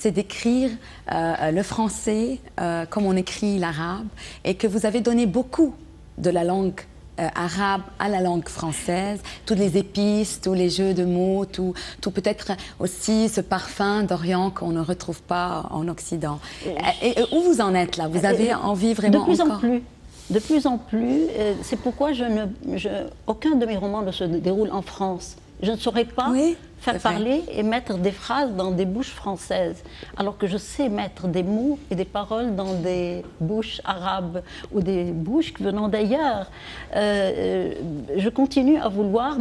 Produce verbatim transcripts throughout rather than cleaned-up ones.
c'est d'écrire euh, le français euh, comme on écrit l'arabe et que vous avez donné beaucoup de la langue euh, arabe à la langue française, toutes les épices, tous les jeux de mots, tout, tout peut-être aussi ce parfum d'Orient qu'on ne retrouve pas en Occident. Et, et, et où vous en êtes là? Vous avez envie vraiment de plus encore en plus. De plus en plus, euh, c'est pourquoi je ne, je, aucun de mes romans ne se déroule en France. Je ne saurais pas oui, faire parler et mettre des phrases dans des bouches françaises, alors que je sais mettre des mots et des paroles dans des bouches arabes ou des bouches venant d'ailleurs. Euh, je continue à vouloir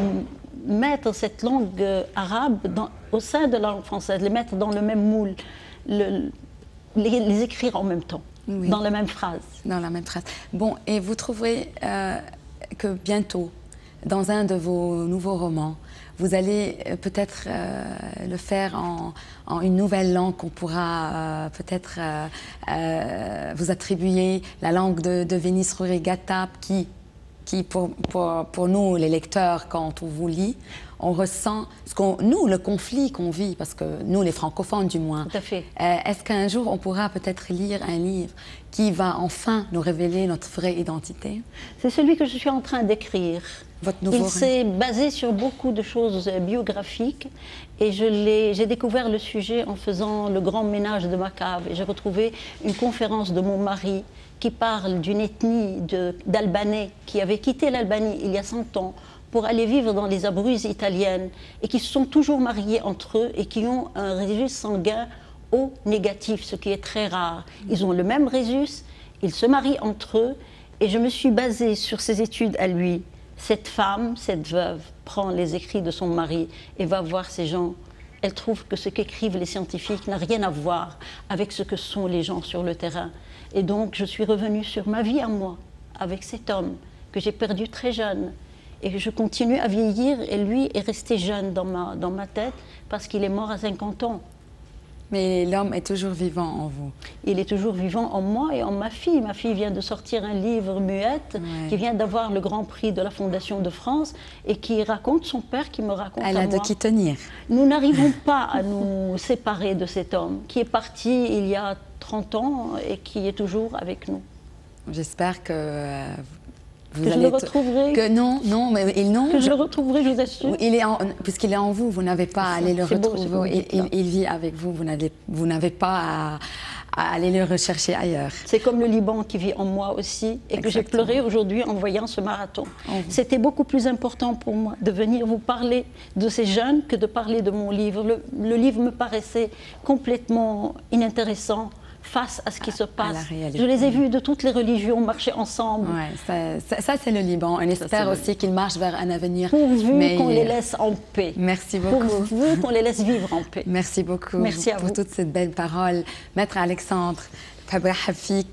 mettre cette langue arabe dans, au sein de la langue française, les mettre dans le même moule, le, les, les écrire en même temps. Oui. Dans la même phrase. Dans la même phrase. Bon, et vous trouverez euh, que bientôt, dans un de vos nouveaux romans, vous allez euh, peut-être euh, le faire en, en une nouvelle langue qu'on pourra euh, peut-être euh, euh, vous attribuer, la langue de, de Vénice Rouret-Gattap, qui, qui pour, pour, pour nous, les lecteurs, quand on vous lit, on ressent, ce qu'on, nous, le conflit qu'on vit, parce que nous, les francophones du moins, tout à fait. Euh, est-ce qu'un jour, on pourra peut-être lire un livre qui va enfin nous révéler notre vraie identité? C'est celui que je suis en train d'écrire. Votre nouveau Il s'est basé sur beaucoup de choses biographiques et j'ai découvert le sujet en faisant le grand ménage de ma cave. Et j'ai retrouvé une conférence de mon mari qui parle d'une ethnie d'Albanais qui avait quitté l'Albanie il y a cent ans pour aller vivre dans les Abruzzes italiennes et qui se sont toujours mariés entre eux et qui ont un résus sanguin O négatif, ce qui est très rare. Ils ont le même résus, ils se marient entre eux et je me suis basée sur ses études à lui. Cette femme, cette veuve, prend les écrits de son mari et va voir ces gens. Elle trouve que ce qu'écrivent les scientifiques n'a rien à voir avec ce que sont les gens sur le terrain. Et donc je suis revenue sur ma vie à moi, avec cet homme que j'ai perdu très jeune. Et je continue à vieillir et lui est resté jeune dans ma, dans ma tête parce qu'il est mort à cinquante ans. Mais l'homme est toujours vivant en vous. Il est toujours vivant en moi et en ma fille. Ma fille vient de sortir un livre muette ouais. qui vient d'avoir le grand prix de la Fondation de France et qui raconte son père qui me raconte Elle à a moi. de qui tenir. Nous n'arrivons pas à nous séparer de cet homme qui est parti il y a trente ans et qui est toujours avec nous. J'espère que... Euh, Vous que je le retrouverai. Que non, non, mais il non. Que je le retrouverai, je vous assure. Il est en, puisqu'il est en vous, vous n'avez pas à aller le retrouver. Beau, il, il, il vit avec vous, vous n'avez, vous n'avez pas à, à aller le rechercher ailleurs. C'est comme le Liban qui vit en moi aussi et Exactement. Que j'ai pleuré aujourd'hui en voyant ce marathon. C'était beaucoup plus important pour moi de venir vous parler de ces jeunes que de parler de mon livre. Le, le livre me paraissait complètement inintéressant face à ce qui se passe. Je les ai vus de toutes les religions marcher ensemble. Ouais, ça, ça, ça c'est le Liban. On espère aussi qu'ils marchent vers un avenir pourvu mais... qu'on les laisse en paix. Merci beaucoup. Pourvu qu'on les laisse vivre en paix. Merci beaucoup. Merci à pour vous. toutes ces belles paroles. Maître Alexandre, بحب ارحب فيك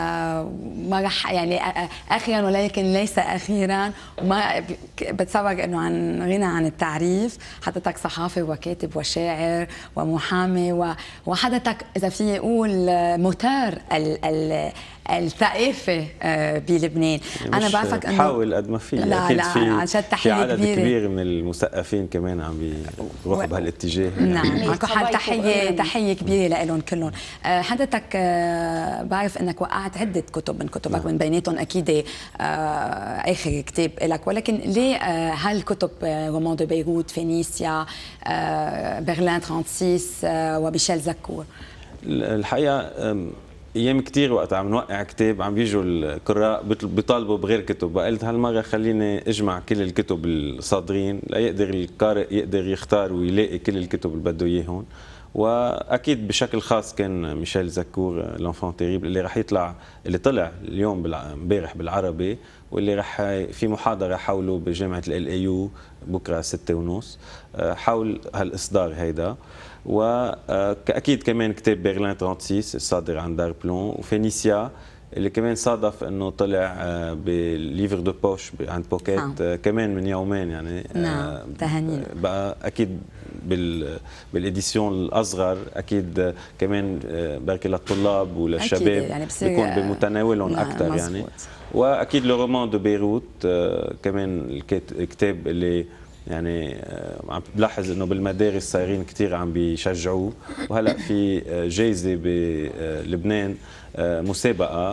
وما رح يعني اخيرا ولكن ليس اخيرا وما بتصور انه عن غنى عن التعريف حضرتك صحافي وكاتب وشاعر ومحامي وحضرتك اذا في اقول موتور الثقافه بلبنان. انا بعرفك انه بحاول قد ما في لا اكيد لا في, في عدد كبيرة. كبير من المثقفين كمان عم بيروحوا و... بهالاتجاه. نعم معكم حال تحيه تحيه كبيره لهم كلهم. حضرتك بعرف انك وقعت عده كتب من كتبك نعم. من بيناتهم اكيد اخر كتاب لك ولكن ليه هالكتب رومان دو بيروت فينيسيا برلين ستة وثلاثين وميشيل زكور؟ الحقيقه ايام كثير وقت عم نوقع كتاب عم بيجوا القراء بيطالبوا بغير كتب، قلت هالمره خليني اجمع كل الكتب الصادرين ليقدر القارئ يقدر يختار ويلاقي كل الكتب اللي بده اياهم. واكيد بشكل خاص كان ميشيل زكور لانفون تيريبل اللي رح يطلع اللي طلع اليوم امبارح بالعربي واللي رح في محاضره حوله بجامعه ال اي يو بكره ستة ونص حول هالاصدار هيدا. واكيد كمان كتاب برلين ستة وثلاثين الصادر عن دار بلون وفينيسيا اللي كمان صادف انه طلع بالليفر دو بوش عند بوكيت آه. كمان من يومين يعني نعم تهانينا. بقى اكيد بال بالاديسيون الاصغر اكيد كمان بركي للطلاب وللشباب يعني بيكون بمتناولهم اكثر يعني. واكيد لو رومان دو بيروت كمان الكتاب اللي يعني عم بلاحظ انه بالمدارس صايرين كثير عم بيشجعوه، وهلا في جايزه بلبنان مسابقه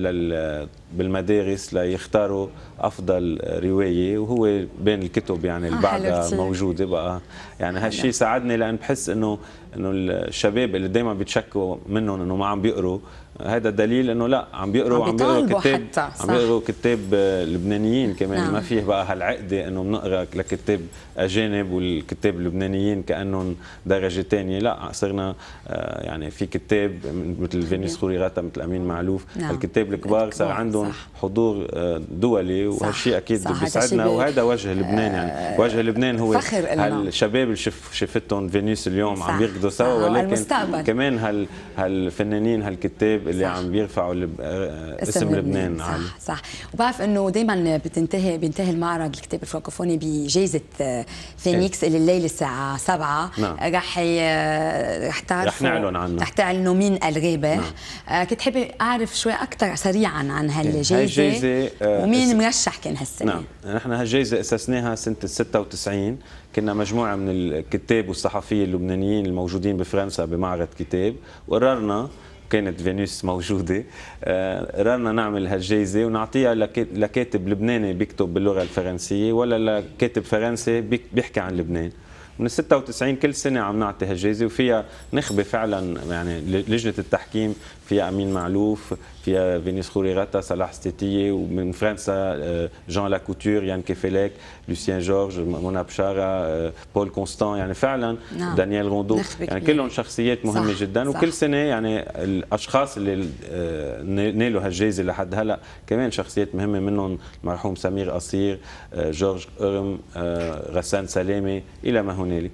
بالمدارس ليختاروا افضل روايه، وهو بين الكتب يعني اللي بعدها موجوده بقى. يعني هالشيء ساعدني، لان بحس انه انه الشباب اللي دائما بيتشكوا منهم انه ما عم بيقروا، هذا دليل انه لا، عم بيقروا عم بيقروا كتاب عم بيقروا كتاب لبنانيين كمان. نعم. ما فيه بقى هالعقده انه بنقرا لكتاب اجانب والكتاب اللبنانيين كانهم درجه ثانيه، لا صرنا يعني في كتاب مثل فينيس خوريغاتا، مثل امين معلوف. نعم. الكتاب الكبار صار عندهم حضور دولي، وهالشيء اكيد بيسعدنا، وهذا وجه لبنان. يعني وجه لبنان هو هالشباب اللي شف شفتهم فينيس اليوم صح. عم بيركضوا سوا، ولكن المستقبل. كمان هال هالفنانين هالكتاب اللي صح. عم بيرفعوا لب... اسم لبنان. صح عالي. صح. وبعرف انه دائما بتنتهي بينتهي المعرض الكتاب الفرنكوفوني بجائزه فينيكس اللي الليله الساعه سبعة. نعم. رح رح تعرفوا رح نعلن عنه، رح تعلنوا مين الرابح. نعم. آه كنت حابه اعرف شوي اكثر سريعا عن هالجائزه ومين مرشح كان هالسنه. نعم، نحن هالجائزه اسسناها سنه ستة وتسعين، كنا مجموعه من الكتاب والصحفيين اللبنانيين الموجودين بفرنسا بمعرض كتاب، وقررنا، كانت فينيس موجوده، قررنا نعمل هالجائزه ونعطيها لكاتب لبناني بيكتب باللغه الفرنسيه، ولا لكاتب فرنسي بيحكي عن لبنان. من ستة وتسعين كل سنه عم نعطي هالجائزه، وفيها نخبه فعلا. يعني لجنه التحكيم فيها امين معلوف، فيها فينيس خوريغاتا، صلاح ستيتيه، ومن فرنسا جان لاكوتور، يان كيفيليك، لوسيان جورج، منى بشاره، بول كونستان. يعني فعلا نعم. دانيال روندو، يعني كلهم شخصيات مهمه صح. جدا. صح. وكل سنه يعني الاشخاص اللي نالوا هالجائزه لحد هلا كمان شخصيات مهمه، منهم المرحوم سمير قصير، جورج قرم، غسان سلامه، الى ما هنالك.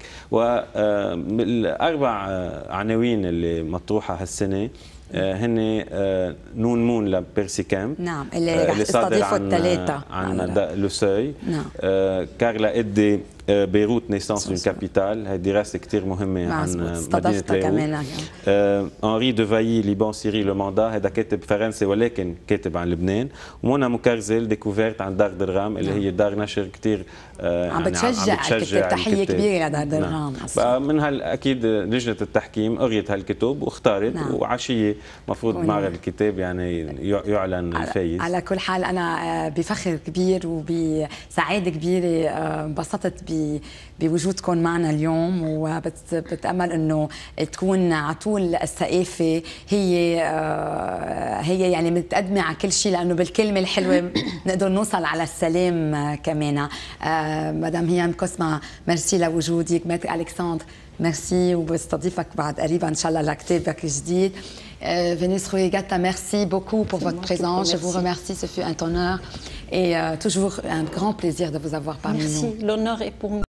والاربع عناوين اللي مطروحه هالسنه هن نون مون لبيرسي كامب. نعم، اللي رح يستضيفوا الثلاثه عن لو سوي. نعم. كارلا إدي بيروت نيسانس اون كابيتال، هي دراسه كثير مهمه عن مدينه بيروت. انري دوفايي ليبان سيري لو ماندا، هذا كاتب فرنسي ولكن كاتب عن لبنان. ومنى مكرزل ديكوفيرت عن دار درغام، اللي هي دار نشر كثير عم بتشجع الكتاب. تحيه كبيره لدار درغام. نعم. من هال اكيد لجنه التحكيم قريت هالكتب واختارت. نعم. وعشيه مفروض معرض الكتاب يعني يعلن الفايز. على كل حال انا بفخر كبير وبسعاده كبيره، انبسطت بوجودكم معنا اليوم، وبتامل انه تكون على طول الثقافه هي هي يعني متقدمه على كل شيء، لانه بالكلمه الحلوه نقدر نوصل على السلام كمان. مدام هيام كوسما، ميرسي لوجودك. ماتر الكسندر، ميرسي، وبستضيفك بعد قريبا ان شاء الله لكتابك الجديد. Euh, Vénus Khouréghata, merci beaucoup pour votre présence. Je vous remercie, ce fut un honneur et euh, toujours un grand plaisir de vous avoir parmi nous. Merci, l'honneur est pour nous.